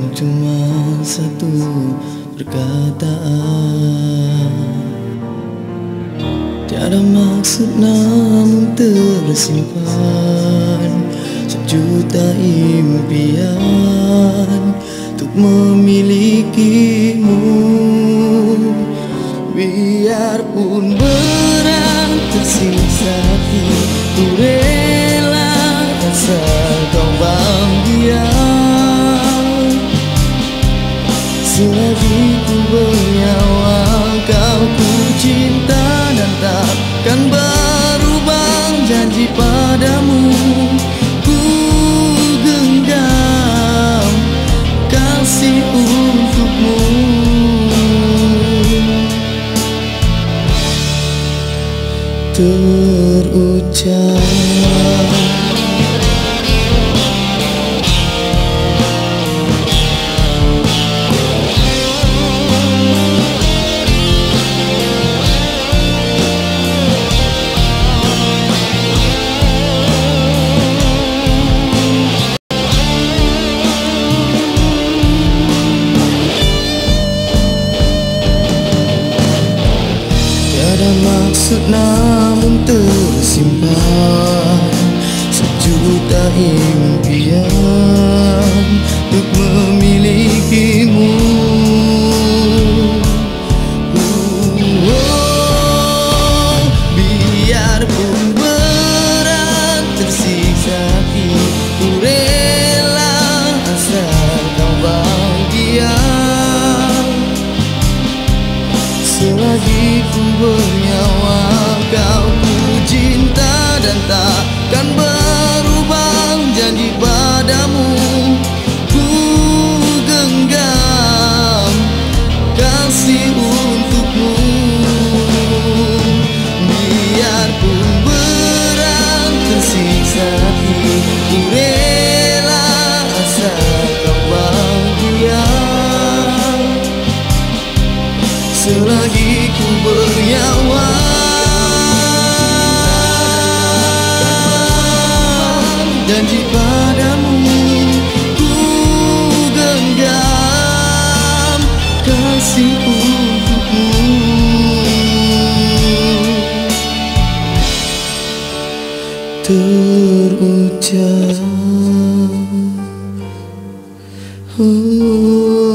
cuma satu perkataan, tiada maksud namun tersimpan sejuta impian untuk memilikimu. Biarpun berat tersiksa hati, ku rela asal kau bahagia. Selagi ku bernyawa, kau ku cinta dan takkan berubah janji padamu. Ku genggam kasih untukmu, terucap. Tiada maksud namun tersimpan sejuta impian untuk memilikimu. Biarpun berat tersiksa hati, ku rela asal kau bahagia. Selagi ku bernyawa, kau ku cinta dan takkan berubah janji padamu. Ku genggam kasih untukmu. Biarpun berat tersiksa hati, ku rela asal kau bahagia. Selagi ku bernyawa, janji padamu, ku genggam kasih untukmu, terucap.